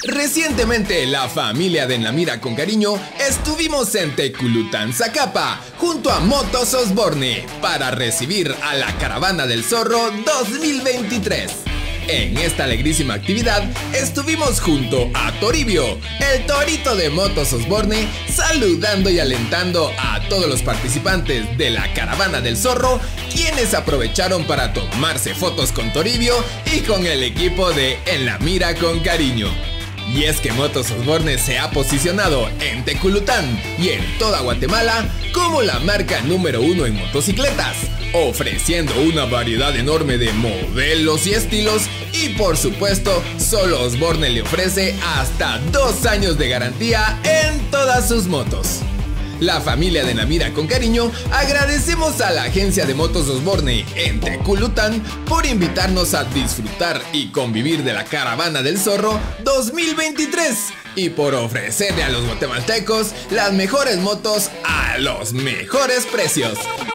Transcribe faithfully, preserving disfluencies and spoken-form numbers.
Recientemente, la familia de En la Mira con Cariño estuvimos en Teculután, Zacapa, junto a Motos Osborne, para recibir a la Caravana del Zorro dos mil veintitrés. En esta alegrísima actividad estuvimos junto a Toribio, el torito de Motos Osborne, saludando y alentando a todos los participantes de la Caravana del Zorro, quienes aprovecharon para tomarse fotos con Toribio y con el equipo de En la Mira con Cariño. Y es que Motos Osborne se ha posicionado en Teculután y en toda Guatemala como la marca número uno en motocicletas, ofreciendo una variedad enorme de modelos y estilos, y por supuesto, solo Osborne le ofrece hasta dos años de garantía en todas sus motos. La familia de En la Mira con Cariño agradecemos a la agencia de Motos Osborne en Teculután por invitarnos a disfrutar y convivir de la Caravana del Zorro dos mil veintitrés y por ofrecerle a los guatemaltecos las mejores motos a los mejores precios.